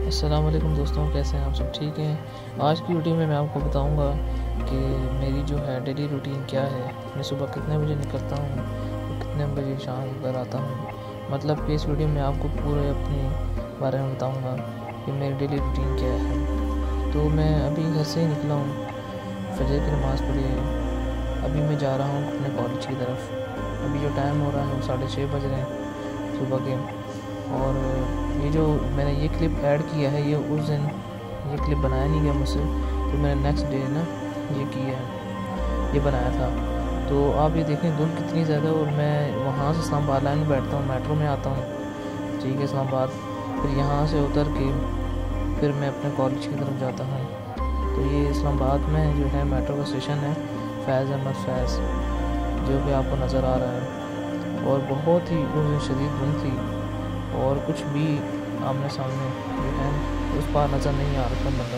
अस्सलाम वालेकुम दोस्तों, कैसे हैं आप सब? ठीक हैं। आज की वीडियो में मैं आपको बताऊंगा कि मेरी जो है डेली रूटीन क्या है। मैं सुबह कितने बजे निकलता हूँ और कितने बजे शाम घर आता हूँ। मतलब कि इस वीडियो में आपको पूरे अपने बारे में बताऊंगा कि मेरी डेली रूटीन क्या है। तो मैं अभी घर से ही निकला हूँ, फजर की नमाज़ पढ़ी है। अभी मैं जा रहा हूँ अपने कॉलेज की तरफ। अभी जो टाइम हो रहा है वो 6:30 बज रहे हैं सुबह के। और ये जो मैंने ये क्लिप ऐड किया है, ये उस दिन ये क्लिप बनाया नहीं गया मुझसे, तो मैंने नेक्स्ट डे ना ये किया है, ये बनाया था। तो आप ये देखें धुंध कितनी ज़्यादा। और मैं वहाँ से इस्लामाबाद लाइन में बैठता हूँ, मेट्रो में आता हूँ, ठीक है, इस्लामाबाद। फिर यहाँ से उतर के फिर मैं अपने कॉलेज की तरफ जाता हूँ। तो ये इस्लामाबाद में जो है मेट्रो का स्टेशन है फैज़ अहमद फैज़, जो कि आपको नज़र आ रहा है। और बहुत ही उस दिन शदीद धुंध थी और कुछ भी आमने सामने जो है उस पार नज़र नहीं आ रहा था बंदा।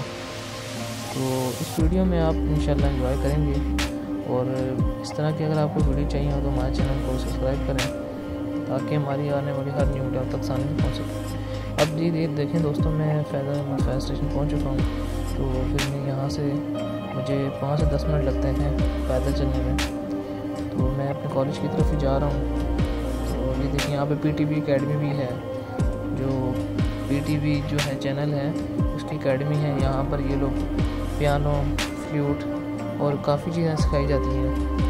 तो इस वीडियो में आप इंशाल्लाह एंजॉय करेंगे। और इस तरह की अगर आपको वीडियो चाहिए हो तो हमारे चैनल को सब्सक्राइब करें ताकि हमारी आने वाली हर न्यू वीडियो तक आसानी से पहुँच सके। अब जी देखें दोस्तों, मैं फैज़ स्टेशन पहुँच चुका हूँ। तो फिर मैं यहाँ से मुझे 5 से 10 मिनट लगते हैं पैदल चलने में। तो मैं अपने कॉलेज की तरफ ही जा रहा हूँ। तो ये देखिए यहाँ पे PTV एकेडमी भी है, जो PTV जो है चैनल है उसकी एकेडमी है। यहाँ पर ये लोग पियानो, फ्लूट और काफ़ी चीज़ें सिखाई जाती हैं।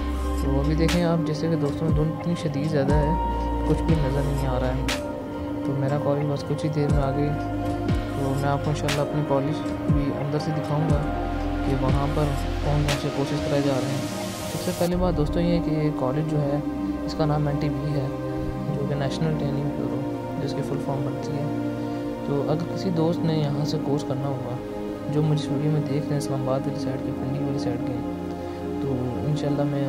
तो अभी देखें आप, जैसे कि दोस्तों धुंध इतनी शदीद ज़्यादा है, कुछ भी नज़र नहीं आ रहा है। तो मेरा कॉलेज बस कुछ ही देर में आ गई। तो मैं आपको इंशाल्लाह अपने कॉलेज भी अंदर से दिखाऊँगा कि वहाँ पर कौन कौन से कोर्सेज कराए जा रहे हैं। सबसे पहली बात दोस्तों ये है कि कॉलेज जो है इसका नाम NTB है, जो कि नेशनल ट्रेनिंग ब्यूरो, जिसकी फुल फॉर्म बनती है। तो अगर किसी दोस्त ने यहाँ से कोर्स करना होगा, जो मुझे वीडियो में देख रहे हैं इस्लामाबाद वाली साइड के, पिंडी वाली साइड के, तो इंशाल्लाह मैं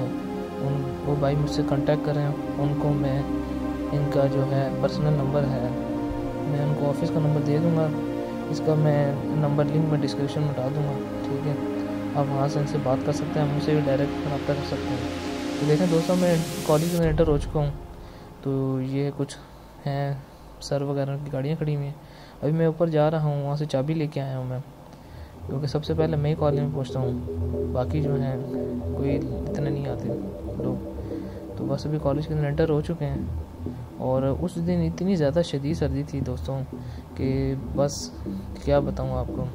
वो भाई मुझसे कांटेक्ट करें। उनको मैं इनका जो है पर्सनल नंबर है, मैं उनको ऑफिस का नंबर दे दूँगा। इसका मैं नंबर लिंक में डिस्क्रिप्शन में डाल दूँगा, ठीक है। आप वहाँ से इनसे बात कर सकते हैं, मुझसे भी डायरेक्ट रब्ता कर सकते हैं। तो देखें दोस्तों, मैं कॉलेज में एंटर हो चुका हूँ। तो ये कुछ हैं सर वगैरह की गाड़ियाँ खड़ी हुई हैं। अभी मैं ऊपर जा रहा हूँ, वहाँ से चाबी लेके आया हूँ मैं, क्योंकि सबसे पहले मैं ही कॉलेज में पहुँचता हूँ, बाकी जो हैं कोई इतने नहीं आते लोग। तो बस अभी कॉलेज के अंदर एंटर हो चुके हैं। और उस दिन इतनी ज़्यादा शदीद सर्दी थी दोस्तों कि बस क्या बताऊँ आपको।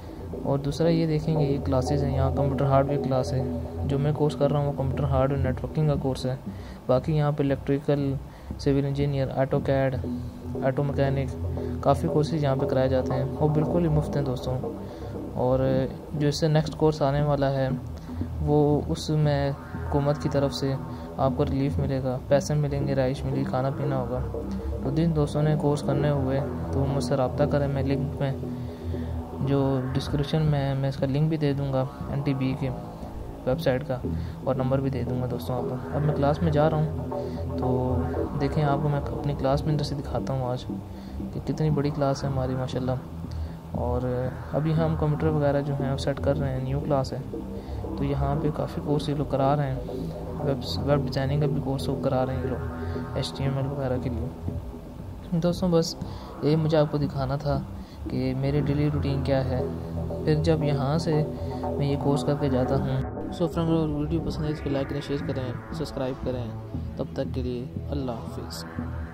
और दूसरा ये देखेंगे, ये क्लासेस हैं यहाँ, कंप्यूटर हार्डवेयर क्लास है। जो मैं कोर्स कर रहा हूँ वो कंप्यूटर हार्डवेयर नेटवर्किंग का कोर्स है। बाकी यहाँ पे electrical, civil engineer, AutoCAD, auto mechanic, काफ़ी कोर्सेज यहाँ पे कराए जाते हैं और बिल्कुल ही मुफ्त हैं दोस्तों। और जो इससे नेक्स्ट कोर्स आने वाला है वो उसमें हुकूमत की तरफ से आपको रिलीफ मिलेगा, पैसे मिलेंगे, राइश मिलेगी, खाना पीना होगा। तो जिन दोस्तों ने कोर्स करने हुए तो मुझसे रब्ता करें। मैं लिंक में जो डिस्क्रिप्शन में मैं इसका लिंक भी दे दूँगा, NTB के वेबसाइट का, और नंबर भी दे दूँगा दोस्तों आपको। अब मैं क्लास में जा रहा हूँ। तो देखें आपको मैं अपनी क्लास में अंदर से दिखाता हूँ आज कि कितनी बड़ी क्लास है हमारी माशाल्लाह। और अभी हम कंप्यूटर वगैरह जो हैं सेट कर रहे हैं, न्यू क्लास है। तो यहाँ पे काफ़ी कोर्स ये लोग करा रहे हैं, वेब डिज़ाइनिंग का भी कोर्स करा रहे हैं ये लोग, HTML वगैरह के लिए। दोस्तों बस यही मुझे आपको दिखाना था कि मेरी डेली रूटीन क्या है। फिर जब यहाँ से मैं ये कोर्स करके जाता हूँ। सो फ्रेंड, अगर वीडियो पसंद है इसको लाइक करें, शेयर करें, सब्सक्राइब करें। तब तक के लिए अल्लाह हाफिज़।